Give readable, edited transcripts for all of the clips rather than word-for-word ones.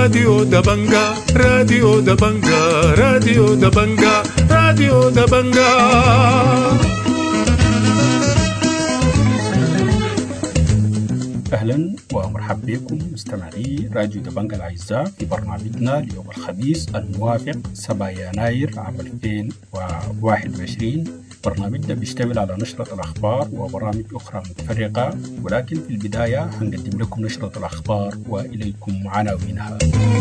راديو دبنجا راديو دبنجا راديو دبنجا راديو دبنجا. أهلا ومرحبا بكم مستمعي راديو دبنجا الأعزاء في برنامجنا اليوم الخميس الموافق 7 يناير عام 2021. برنامجنا بيشتمل على نشرة الأخبار وبرامج أخرى متفرقة، ولكن في البداية هنقدم لكم نشرة الأخبار وإليكم عناوينها.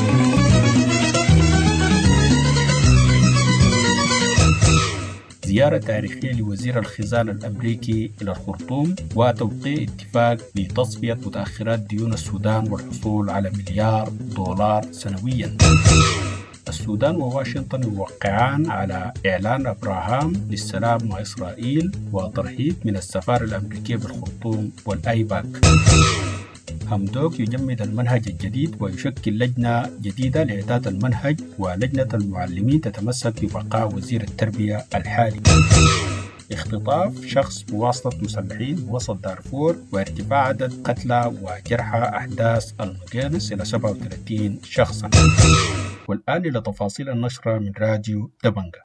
زيارة تاريخية لوزير الخزانة الأمريكي إلى الخرطوم وتوقيع اتفاق لتصفية متأخرات ديون السودان والحصول على $1 مليار سنويا. السودان وواشنطن يوقعان على إعلان أبراهام للسلام مع إسرائيل وترحيب من السفارة الأمريكية بالخرطوم والأيباك. همدوك يجمد المنهج الجديد ويشكل لجنة جديدة لإعداد المنهج، ولجنة المعلمين تتمسك ببقاء وزير التربية الحالي. اختطاف شخص بواسطة مسلحين وسط دارفور وارتفاع عدد قتلى وجرحى أحداث المقينس إلى 37 شخصا. والآن إلى تفاصيل النشرة من راديو دبنجا.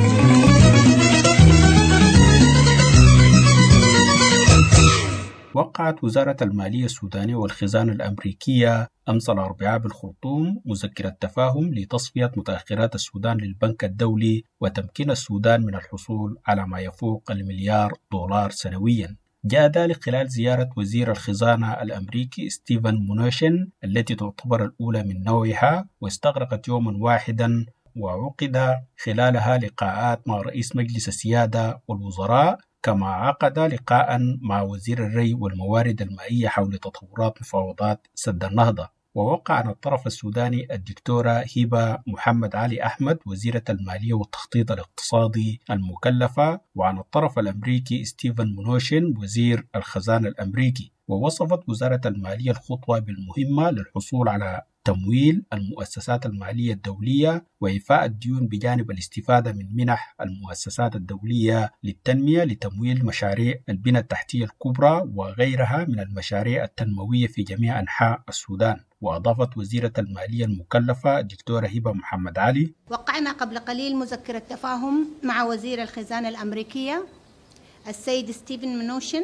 وقعت وزارة المالية السودانية والخزانة الأمريكية أمس الأربعاء بالخرطوم مذكرة تفاهم لتصفية متأخرات السودان للبنك الدولي وتمكين السودان من الحصول على ما يفوق $1 مليار سنويا. جاء ذلك خلال زيارة وزير الخزانة الأمريكي ستيفن مونوشن التي تعتبر الأولى من نوعها، واستغرقت يوما واحدا وعقد خلالها لقاءات مع رئيس مجلس السيادة والوزراء، كما عقد لقاء مع وزير الري والموارد المائية حول تطورات مفاوضات سد النهضة. ووقع عن الطرف السوداني الدكتورة هبة محمد علي أحمد وزيرة المالية والتخطيط الاقتصادي المكلفة، وعن الطرف الأمريكي ستيفن مونوشن وزير الخزانة الأمريكي. ووصفت وزارة المالية الخطوة بالمهمة للحصول على تمويل المؤسسات المالية الدولية وإيفاء الديون بجانب الاستفادة من منح المؤسسات الدولية للتنمية لتمويل مشاريع البنى التحتية الكبرى وغيرها من المشاريع التنموية في جميع أنحاء السودان. وأضافت وزيرة المالية المكلفة الدكتورة هبة محمد علي: وقعنا قبل قليل مذكرة تفاهم مع وزير الخزانة الأمريكية السيد ستيفن مونوشن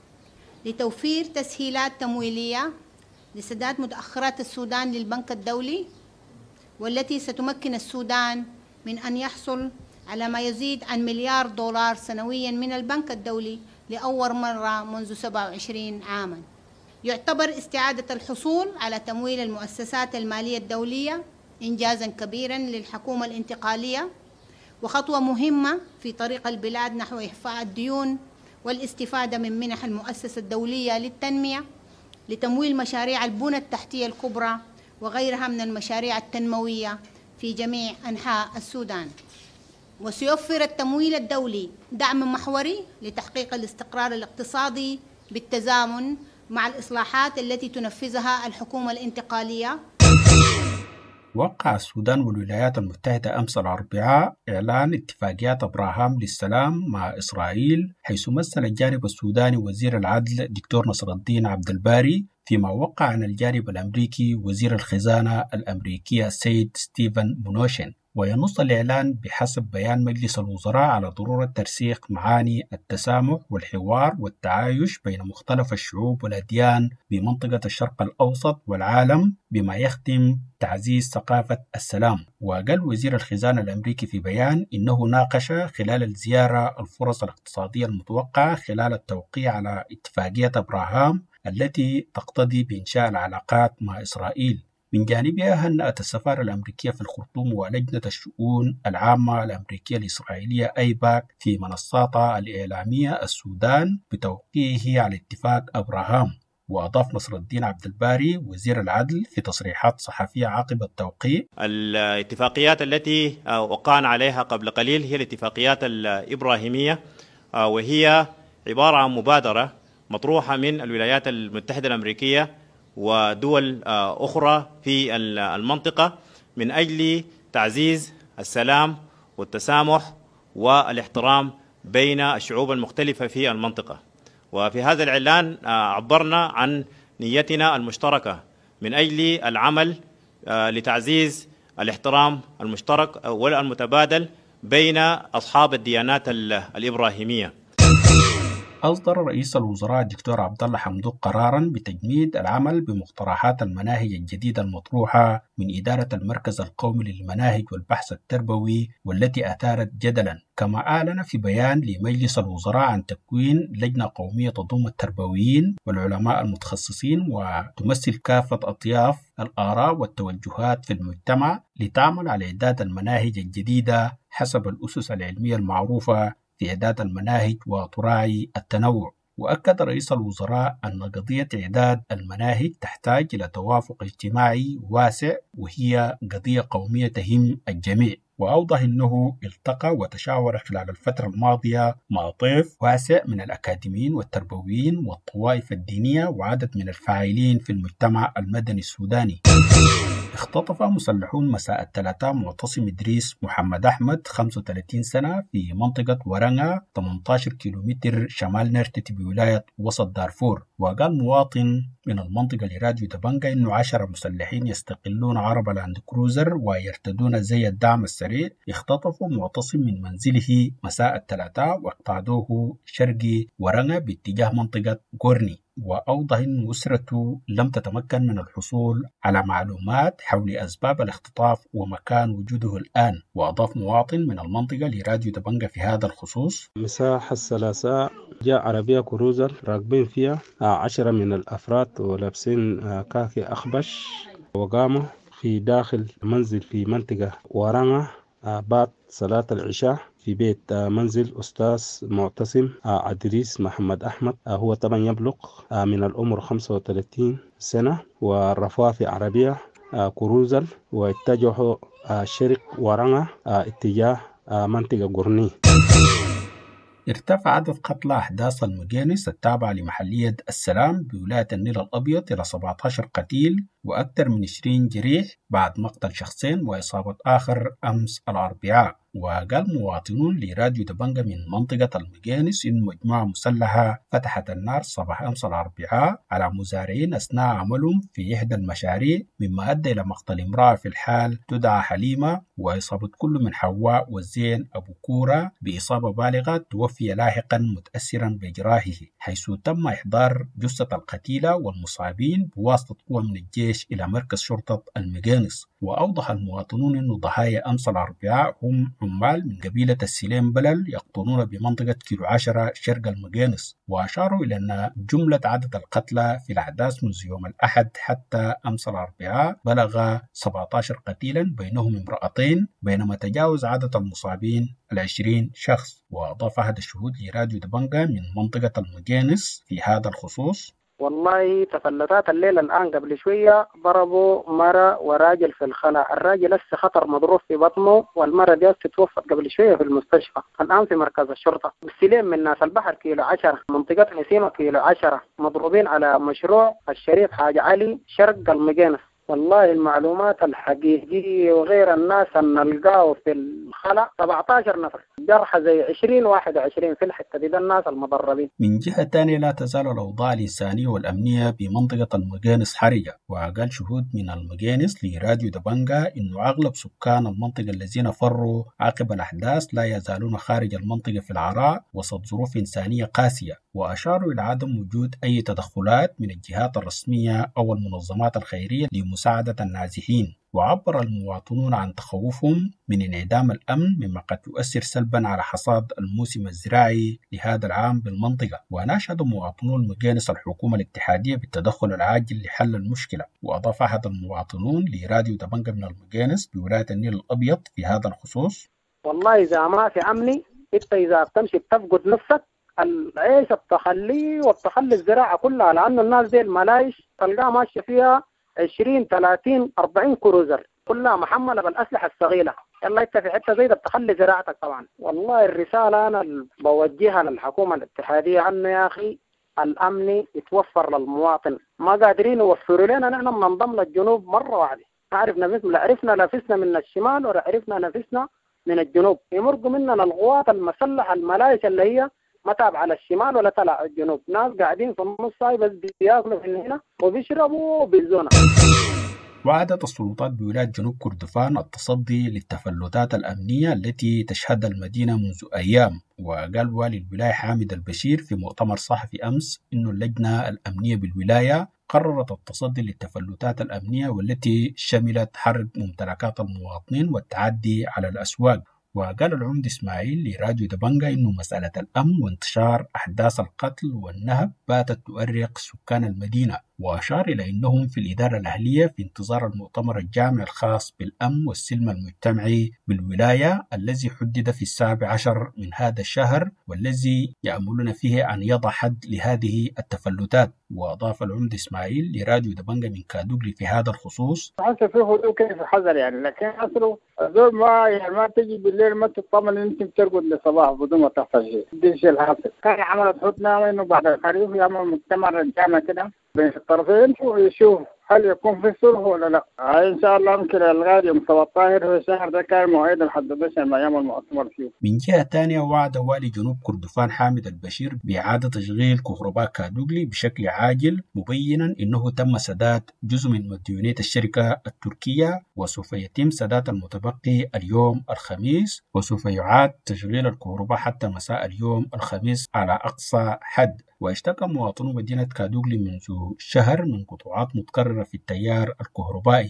لتوفير تسهيلات تمويلية لسداد متأخرات السودان للبنك الدولي، والتي ستمكن السودان من أن يحصل على ما يزيد عن $1 مليار سنويا من البنك الدولي لأول مرة منذ 27 عاما. يعتبر استعادة الحصول على تمويل المؤسسات المالية الدولية إنجازا كبيرا للحكومة الانتقالية وخطوة مهمة في طريق البلاد نحو إحفاء الديون والاستفادة من منح المؤسسة الدولية للتنمية لتمويل مشاريع البنى التحتية الكبرى وغيرها من المشاريع التنموية في جميع أنحاء السودان. وسيوفر التمويل الدولي دعم محوري لتحقيق الاستقرار الاقتصادي بالتزامن مع الإصلاحات التي تنفذها الحكومة الانتقالية. وقع السودان والولايات المتحدة أمس الأربعاء إعلان اتفاقيات أبراهام للسلام مع إسرائيل، حيث مثل الجانب السوداني وزير العدل دكتور نصر الدين عبد الباري، فيما وقع عن الجانب الأمريكي وزير الخزانة الأمريكية السيد ستيفن مونوشن. وينص الإعلان بحسب بيان مجلس الوزراء على ضرورة ترسيخ معاني التسامح والحوار والتعايش بين مختلف الشعوب والأديان بمنطقة الشرق الأوسط والعالم، بما يخدم تعزيز ثقافة السلام. وقال وزير الخزانة الأمريكي في بيان إنه ناقش خلال الزيارة الفرص الاقتصادية المتوقعة خلال التوقيع على اتفاقية أبراهام التي تقتضي بإنشاء العلاقات مع إسرائيل. من جانبها هنأت السفارة الأمريكية في الخرطوم ولجنة الشؤون العامة الأمريكية الإسرائيلية أيباك في منصاتها الإعلامية السودان بتوقيعه على اتفاق أبراهام. وأضاف نصر الدين عبد الباري وزير العدل في تصريحات صحفية عقب التوقيع: الاتفاقيات التي وقعنا عليها قبل قليل هي الاتفاقيات الإبراهيمية، وهي عبارة عن مبادرة مطروحة من الولايات المتحدة الأمريكية ودول أخرى في المنطقة من أجل تعزيز السلام والتسامح والاحترام بين الشعوب المختلفة في المنطقة. وفي هذا الإعلان عبرنا عن نيتنا المشتركة من أجل العمل لتعزيز الاحترام المشترك والمتبادل بين أصحاب الديانات الإبراهيمية. أصدر رئيس الوزراء الدكتور عبد الله حمدوك قراراً بتجميد العمل بمقترحات المناهج الجديدة المطروحة من إدارة المركز القومي للمناهج والبحث التربوي والتي أثارت جدلاً، كما أعلن في بيان لمجلس الوزراء عن تكوين لجنة قومية تضم التربويين والعلماء المتخصصين وتمثل كافة أطياف الآراء والتوجهات في المجتمع لتعمل على إعداد المناهج الجديدة حسب الأسس العلمية المعروفة في إعداد المناهج وتراعي التنوع. وأكد رئيس الوزراء أن قضية إعداد المناهج تحتاج إلى توافق اجتماعي واسع وهي قضية قومية تهم الجميع، وأوضح أنه التقى وتشاور خلال الفترة الماضية مع طيف واسع من الأكاديميين والتربويين والطوائف الدينية وعدد من الفاعلين في المجتمع المدني السوداني. اختطف مسلحون مساء الثلاثاء معتصم إدريس محمد أحمد 35 سنة في منطقة ورنغا 18 كيلومتر شمال نرتتي بولاية وسط دارفور. وقال مواطن من المنطقة لراديو دبنجا إنه 10 مسلحين يستقلون عربة لاند كروزر ويرتدون زي الدعم السريع اختطفوا معتصم من منزله مساء الثلاثاء واقتادوه شرقي ورنغا باتجاه منطقة غورني. وأوضح أن أسرته لم تتمكن من الحصول على معلومات حول أسباب الاختطاف ومكان وجوده الآن. وأضاف مواطن من المنطقة لراديو دبنجا في هذا الخصوص: مساء الثلاثاء جاء عربية كروزر راكبين فيها 10 من الأفراد ولابسين كاكي أخبش وقاموا في داخل منزل في منطقة ورنغا بعد صلاة العشاء في بيت منزل أستاذ معتصم إدريس محمد أحمد. هو طبعا يبلغ من العمر 35 سنة ورفاه في عربية كروزر واتجهوا شرق ورنغا اتجاه منطقة غورني. ارتفع عدد قتلى أحداث المجانس التابعة لمحلية السلام بولاية النيل الأبيض إلى 17 قتيل وأكثر من 20 جريح بعد مقتل شخصين وإصابة آخر أمس الأربعاء. وقال مواطنون لراديو دبنجا من منطقة المجانس إن مجموعة مسلحة فتحت النار صباح أمس الأربعاء على مزارعين أثناء عملهم في إحدى المشاريع، مما أدى إلى مقتل امرأة في الحال تدعى حليمة وإصابة كل من حواء والزين أبو كورة بإصابة بالغة توفي لاحقا متأثرا بجراحه، حيث تم إحضار جثة القتيلة والمصابين بواسطة قوى من الجيش إلى مركز شرطة المجانس. وأوضح المواطنون أن ضحايا أمس الأربعاء هم عمال من قبيلة السليم بلل يقطنون بمنطقة كيلو 10 شرق المجانس. وأشاروا إلى أن جملة عدد القتلى في الأحداث منذ يوم الأحد حتى أمس الأربعاء بلغ 17 قتيلا بينهم امرأتين، بينما تجاوز عدد المصابين 20 شخص. وأضاف أحد الشهود لراديو دبنجا من منطقة المجانس في هذا الخصوص: والله تفلتات الليل الآن قبل شوية ضربوا مرة وراجل في الخلاء، الراجل لسه خطر مضروب في بطنه والمرة دي توفت قبل شوية في المستشفى، الآن في مركز الشرطة. بالسليم من ناس البحر كيلو 10 منطقة نسيمة كيلو 10 مضروبين على مشروع الشريف حاج علي شرق المجانس. والله المعلومات الحقيقية وغير الناس أن نلقاه في الخلا 17 نفر جرحى زي 20-21 في الحتة دي الناس المضربين. من جهة تانية لا تزال الأوضاع الإنسانية والأمنية بمنطقة المجانس حرجة. وقال شهود من المجانس لراديو دبنجا إنه أغلب سكان المنطقة الذين فروا عقب الأحداث لا يزالون خارج المنطقة في العراء وسط ظروف إنسانية قاسية. وأشاروا إلى عدم وجود أي تدخلات من الجهات الرسمية أو المنظمات الخيرية لمساعدة النازحين. وعبر المواطنون عن تخوفهم من انعدام الأمن مما قد يؤثر سلبا على حصاد الموسم الزراعي لهذا العام بالمنطقة. وناشد مواطنون المجانس الحكومة الاتحادية بالتدخل العاجل لحل المشكلة. وأضاف أحد المواطنون لراديو دبنجا من المجانس بولاية النيل الأبيض في هذا الخصوص: والله إذا ما في أمني إنت إذا بتمشي بتفقد نفسك العيش التخلي والتخلي الزراعة كلها، لأن الناس دي الملايش تلقاها ماشية فيها 20-30-40 كروزر كلها محملة بالأسلحة الثقيلة. يلا انت في حتة زي ده بتخلي زراعتك طبعا. والله الرسالة أنا بوجهها للحكومة الاتحادية أنه يا أخي الأمن يتوفر للمواطن، ما قادرين يوفروا لنا نحن بننضم للجنوب مرة واحدة. عرفنا نفسنا من الشمال وعرفنا نفسنا من الجنوب، يمرقوا مننا القوات المسلحة الملايش اللي هي ما تابع على الشمال ولا تلع الجنوب، ناس قاعدين في النص بس بياكلوا من هنا وبيشربوا بالزونة. وعدت السلطات بولاية جنوب كردفان التصدي للتفلتات الأمنية التي تشهدها المدينة منذ أيام. وقال والي الولاية حامد البشير في مؤتمر صحفي أمس إنه اللجنة الأمنية بالولاية قررت التصدي للتفلتات الأمنية والتي شملت حرق ممتلكات المواطنين والتعدي على الأسواق. وقال العمد إسماعيل لراديو دبنجا إنه مسألة الأمن وانتشار أحداث القتل والنهب باتت تؤرق سكان المدينة، وأشار إلى أنهم في الإدارة الأهلية في انتظار المؤتمر الجامع الخاص بالأمن والسلم المجتمعي بالولاية الذي حدد في 17 من هذا الشهر، والذي يأملون فيه أن يضع حد لهذه التفلتات. وأضاف العمد إسماعيل لراديو دبنجا من كادوغلي في هذا الخصوص: حتى في هدوء كيف حذر يعني، لكن أصله دول ما تجي بالليل ما تطمن إن أنت بترقد لصباح بدون ما تحصل شيء. دي الشيء الحاصل. كان عملت حدنا إنه بعد الخريف يعمل مؤتمر الجامع كده بين الطرفين ويشوف هل يكون في صلح ولا لا. إن شاء الله ممكن الغاد يوم 17 في الشهر ده كان موعد الحددش ما يعمل مؤتمر فيه. من جهة ثانية، وعد والي جنوب كردفان حامد البشير بإعادة تشغيل كهرباء كادوغلي بشكل عاجل، مبينا إنه تم سداد جزء من مديونية الشركة التركية وسوف يتم سداد المتبقي اليوم الخميس، وسوف يعاد تشغيل الكهرباء حتى مساء اليوم الخميس على أقصى حد. واشتكى مواطنو مدينة كادوغلي منذ شهر من قطوعات متكررة في التيار الكهربائي.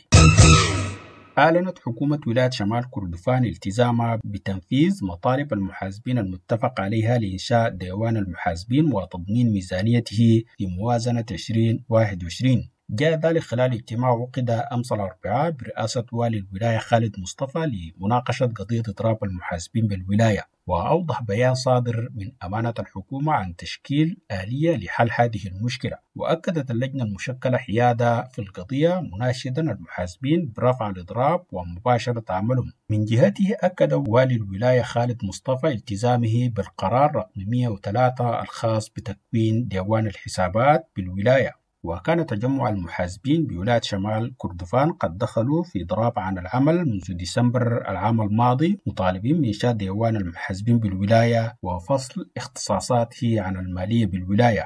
أعلنت حكومة ولاية شمال كردفان التزامها بتنفيذ مطالب المحاسبين المتفق عليها لإنشاء ديوان المحاسبين وتضمين ميزانيته في موازنة 2021. جاء ذلك خلال اجتماع عقد أمس الأربعاء برئاسة والي الولاية خالد مصطفى لمناقشة قضية إضراب المحاسبين بالولاية. وأوضح بيان صادر من أمانة الحكومة عن تشكيل آلية لحل هذه المشكلة. وأكدت اللجنة المشكلة حيادة في القضية مناشدا المحاسبين برفع الإضراب ومباشرة عملهم. من جهته أكد والي الولاية خالد مصطفى التزامه بالقرار رقم 103 الخاص بتكوين ديوان الحسابات بالولاية. وكان تجمع المحاسبين بولاية شمال كردفان قد دخلوا في إضراب عن العمل منذ ديسمبر العام الماضي، مطالبين بإنشاء ديوان المحاسبين بالولاية وفصل اختصاصاته عن المالية بالولاية.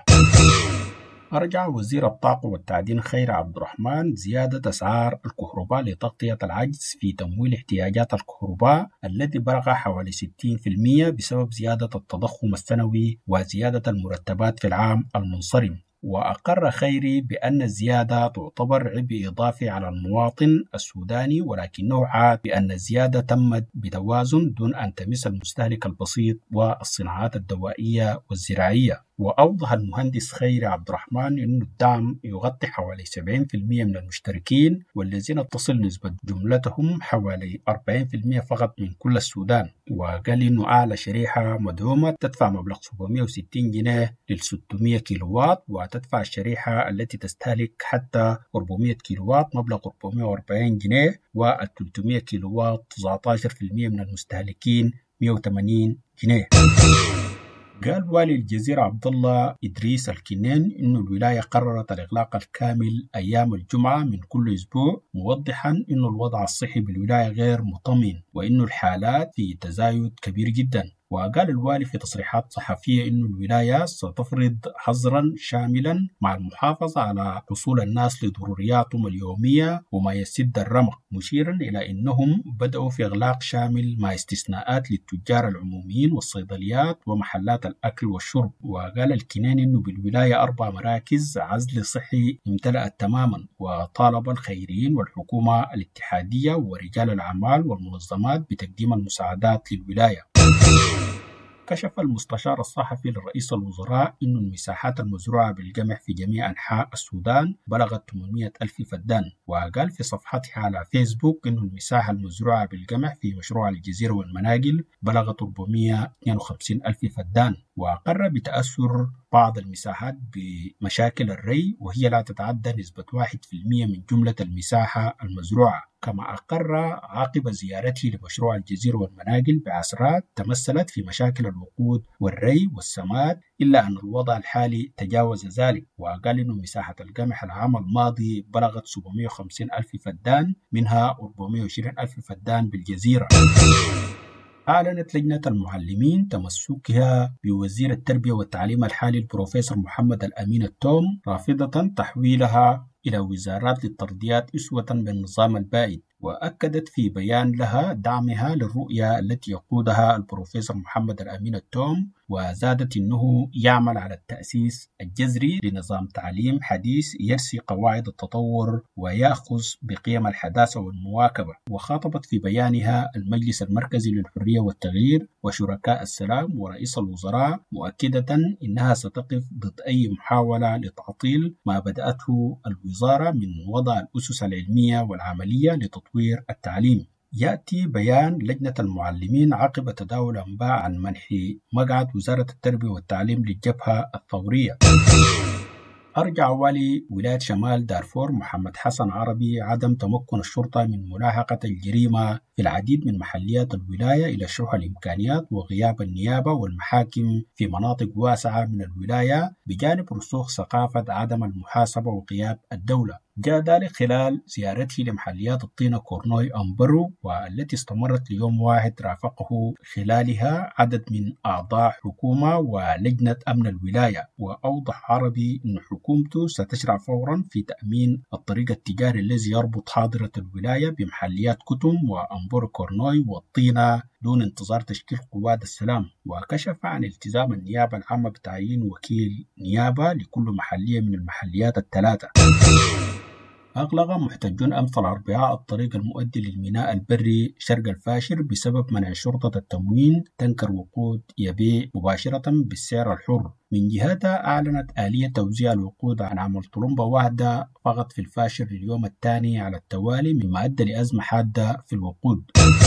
أرجع وزير الطاقة والتعدين خير عبد الرحمن زيادة أسعار الكهرباء لتغطية العجز في تمويل احتياجات الكهرباء الذي بلغ حوالي 60% بسبب زيادة التضخم السنوي وزيادة المرتبات في العام المنصرم. وأقر خيري بأن الزيادة تعتبر عبء إضافي على المواطن السوداني، ولكنه عاد بأن الزيادة تمت بتوازن دون أن تمس المستهلك البسيط والصناعات الدوائية والزراعية. وأوضح المهندس خيري عبد الرحمن أن الدعم يغطي حوالي 70% من المشتركين، والذين تصل نسبة جملتهم حوالي 40% فقط من كل السودان. وقال أنه أعلى شريحة مدعومة تدفع مبلغ 760 جنيه لل 600 كيلووات، وتدفع الشريحة التي تستهلك حتى 400 كيلووات مبلغ 440 جنيه، وال 300 كيلووات 19% من المستهلكين 180 جنيه. قال والي الجزيرة عبد الله إدريس الكنين إن الولاية قررت الإغلاق الكامل أيام الجمعة من كل أسبوع، موضحا إن الوضع الصحي بالولاية غير مطمئن وإن الحالات في تزايد كبير جدا. وقال الوالي في تصريحات صحفية إن الولاية ستفرض حظرا شاملا مع المحافظة على حصول الناس لضرورياتهم اليومية وما يسد الرمق، مشيرا إلى أنهم بدأوا في إغلاق شامل مع استثناءات للتجار العموميين والصيدليات ومحلات الأكل والشرب. وقال الكنين إنه بالولاية 4 مراكز عزل صحي امتلأت تماما، وطالب الخيريين والحكومة الاتحادية ورجال الأعمال والمنظمات بتقديم المساعدات للولاية. كشف المستشار الصحفي لرئيس الوزراء أن المساحات المزروعة بالقمح في جميع أنحاء السودان بلغت 800 ألف فدان. وقال في صفحته على فيسبوك أن المساحة المزروعة بالقمح في مشروع الجزيرة والمناقل بلغت 452 ألف فدان. وأقر بتأثر بعض المساحات بمشاكل الري، وهي لا تتعدى نسبة 1% من جملة المساحة المزروعة. كما أقر عقب زيارته لمشروع الجزيرة والمناقل بعثرات تمثلت في مشاكل الوقود والري والسماد، إلا أن الوضع الحالي تجاوز ذلك. وقال إنه مساحة القمح العام الماضي بلغت 750 ألف فدان، منها 420 ألف فدان بالجزيرة. أعلنت لجنة المعلمين تمسكها بوزير التربية والتعليم الحالي البروفيسور محمد الأمين التوم، رافضة تحويلها إلى وزارات للترضيات أسوة بالنظام البائد. وأكدت في بيان لها دعمها للرؤية التي يقودها البروفيسور محمد الأمين التوم، وزادت أنه يعمل على التأسيس الجذري لنظام تعليم حديث يرسي قواعد التطور ويأخذ بقيم الحداثة والمواكبة. وخاطبت في بيانها المجلس المركزي للحرية والتغيير وشركاء السلام ورئيس الوزراء، مؤكدة أنها ستقف ضد أي محاولة لتعطيل ما بدأته الوزارة من وضع الأسس العلمية والعملية لتطوير التعليم. يأتي بيان لجنة المعلمين عقب تداول أنباء عن منح مقعد وزارة التربية والتعليم للجبهة الثورية. أرجع والي ولاية شمال دارفور محمد حسن عربي عدم تمكن الشرطة من ملاحقة الجريمة في العديد من محليات الولاية إلى شرح الإمكانيات وغياب النيابة والمحاكم في مناطق واسعة من الولاية، بجانب رسوخ ثقافة عدم المحاسبة وغياب الدولة. جاء ذلك خلال زيارته لمحليات الطينة كورنوي أمبرو، والتي استمرت ليوم واحد رافقه خلالها عدد من أعضاء حكومة ولجنة أمن الولاية. وأوضح عربي أن حكومته ستشرع فورا في تأمين الطريق التجاري الذي يربط حاضرة الولاية بمحليات كتم وأمبرو كورنوي والطينة دون انتظار تشكيل قوات السلام. وكشف عن التزام النيابة العامة بتعيين وكيل نيابة لكل محلية من المحليات الثلاثة. أغلق محتجون أمس الأربعاء الطريق المؤدي للميناء البري شرق الفاشر بسبب منع شرطة التموين تنكر وقود يبيع مباشرة بالسعر الحر. من جهتها أعلنت آلية توزيع الوقود عن عمل طلمبة واحدة فقط في الفاشر لليوم الثاني على التوالي، مما أدى لأزمة حادة في الوقود.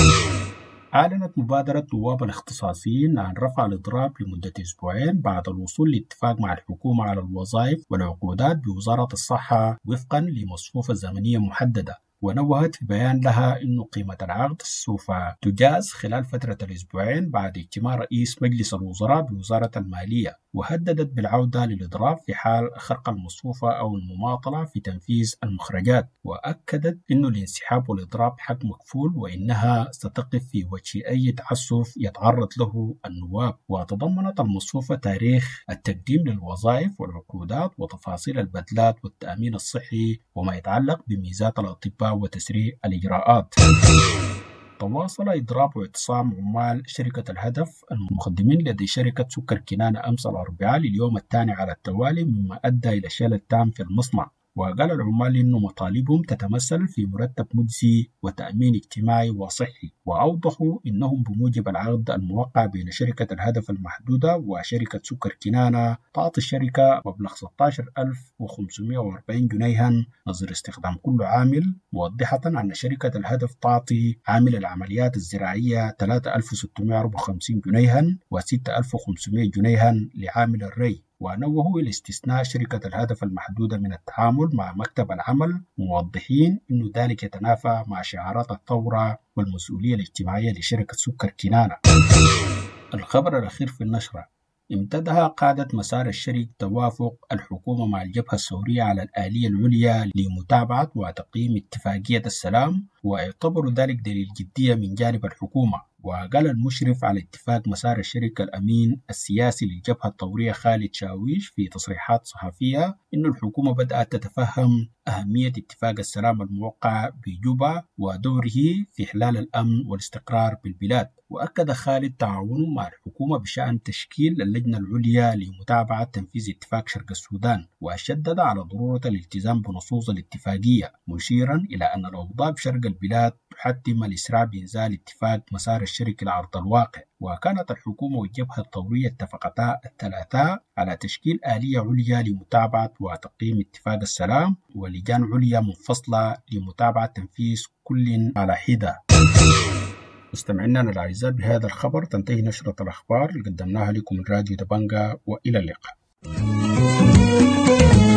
أعلنت مبادرة نواب الاختصاصيين عن رفع الإضراب لمدة أسبوعين بعد الوصول لاتفاق مع الحكومة على الوظائف والعقودات بوزارة الصحة وفقا لمصفوفة زمنية محددة. ونوهت في بيان لها أن قيمة العقد سوف تجاز خلال فترة الأسبوعين بعد اجتماع رئيس مجلس الوزراء بوزارة المالية. وهددت بالعودة للإضراب في حال خرق المصفوفة أو المماطلة في تنفيذ المخرجات. وأكدت أن الانسحاب والإضراب حق مكفول، وإنها ستقف في وجه أي تعسف يتعرض له النواب. وتضمنت المصفوفة تاريخ التقديم للوظائف والعقودات وتفاصيل البدلات والتأمين الصحي وما يتعلق بميزات الأطباء وتسريع الإجراءات. تواصل إضراب واعتصام عمال شركة الهدف المخدمين لدى شركة سكر كنانة أمس الأربعاء لليوم الثاني على التوالي، مما أدى إلى شلل تام في المصنع. وقال العمال إنه مطالبهم تتمثل في مرتب مجزي وتأمين اجتماعي وصحي. وأوضحوا إنهم بموجب العقد الموقع بين شركة الهدف المحدودة وشركة سكر كنانة تعطي الشركة مبلغ 16,540 جنيها نظير استخدام كل عامل، موضحة أن شركة الهدف تعطي عامل العمليات الزراعية 3,654 جنيها و6,500 جنيها لعامل الري. ونوهوا إلى استثناء شركة الهدف المحدودة من التعامل مع مكتب العمل، موضحين أن ذلك يتنافى مع شعارات الثورة والمسؤولية الاجتماعية لشركة سكر كنانة. الخبر الأخير في النشرة: امتدها قادة مسار الشرق توافق الحكومة مع الجبهة الثورية على الآلية العليا لمتابعة وتقييم اتفاقية السلام، واعتبروا ذلك دليل جدية من جانب الحكومة. وقال المشرف على اتفاق مسار الشرق الأمين السياسي للجبهة الثورية خالد شاويش في تصريحات صحفية إن الحكومة بدأت تتفهم أهمية اتفاق السلام الموقع بجوبا ودوره في إحلال الأمن والاستقرار بالبلاد. وأكد خالد تعاونه مع الحكومة بشأن تشكيل اللجنة العليا لمتابعة تنفيذ اتفاق شرق السودان، وشدد على ضرورة الالتزام بنصوص الاتفاقية، مشيرا إلى أن الأوضاع بشرق البلاد تحتم الإسراع بإنزال اتفاق مسار الشرق لعرض الواقع. وكانت الحكومة والجبهة الثورية اتفقتا الثلاثاء على تشكيل آلية عليا لمتابعة وتقييم اتفاق السلام ولجان عليا منفصلة لمتابعة تنفيذ كل على حدة. مستمعينا الأعزاء، بهذا الخبر تنتهي نشرة الأخبار اللي قدمناها لكم من راديو دبنجا، وإلى اللقاء.